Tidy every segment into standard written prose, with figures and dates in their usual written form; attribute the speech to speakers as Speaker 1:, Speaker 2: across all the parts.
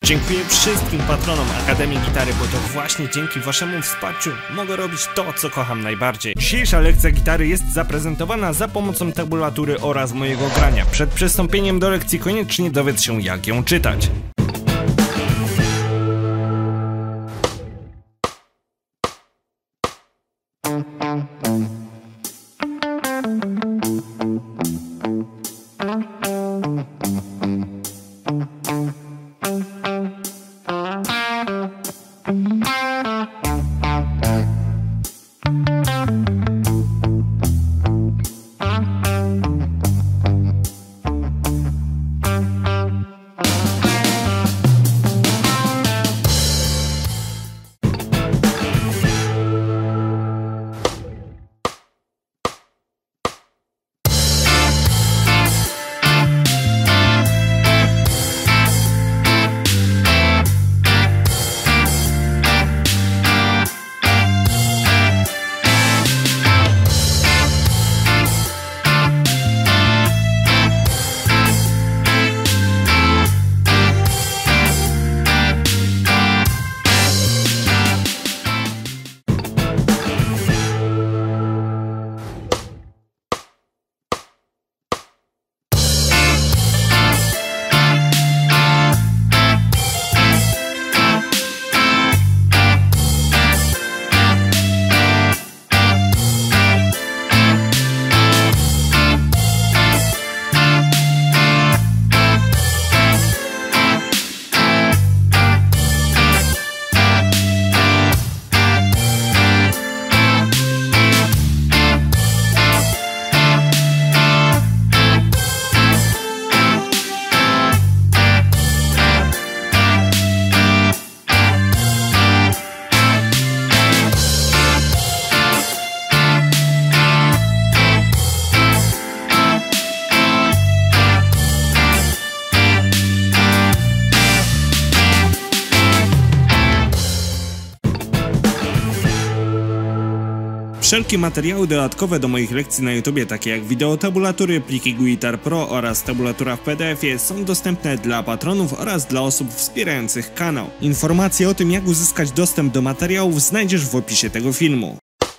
Speaker 1: Dziękuję wszystkim patronom Akademii Gitary, bo to właśnie dzięki waszemu wsparciu mogę robić to, co kocham najbardziej. Dzisiejsza lekcja gitary jest zaprezentowana za pomocą tabulatury oraz mojego grania. Przed przystąpieniem do lekcji koniecznie dowiedz się, jak ją czytać. Wszelkie materiały dodatkowe do moich lekcji na YouTubie, takie jak wideo tabulatury, pliki Guitar Pro oraz tabulatura w PDF-ie, są dostępne dla patronów oraz dla osób wspierających kanał. Informacje o tym, jak uzyskać dostęp do materiałów, znajdziesz w opisie tego filmu.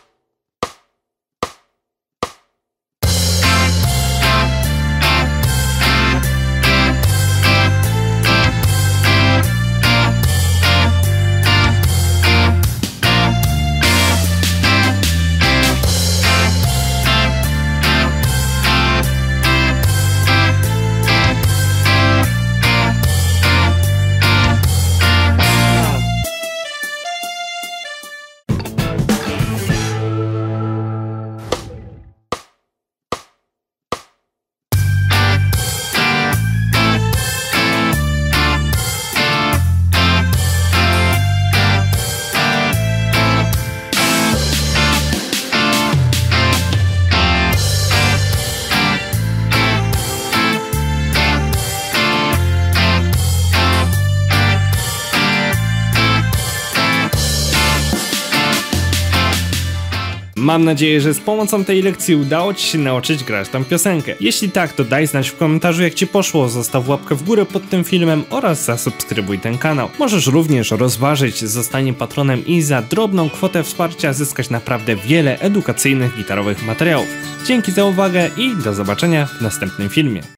Speaker 1: Mam nadzieję, że z pomocą tej lekcji udało ci się nauczyć grać tą piosenkę. Jeśli tak, to daj znać w komentarzu, jak ci poszło, zostaw łapkę w górę pod tym filmem oraz zasubskrybuj ten kanał. Możesz również rozważyć zostanie patronem i za drobną kwotę wsparcia zyskać naprawdę wiele edukacyjnych gitarowych materiałów. Dzięki za uwagę i do zobaczenia w następnym filmie.